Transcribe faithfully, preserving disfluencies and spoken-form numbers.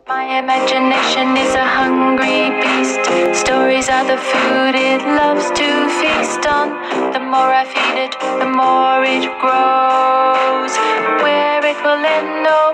My imagination is a hungry beast. Stories are the food it loves to feast on. The more I feed it, the more it grows. Where it will end, no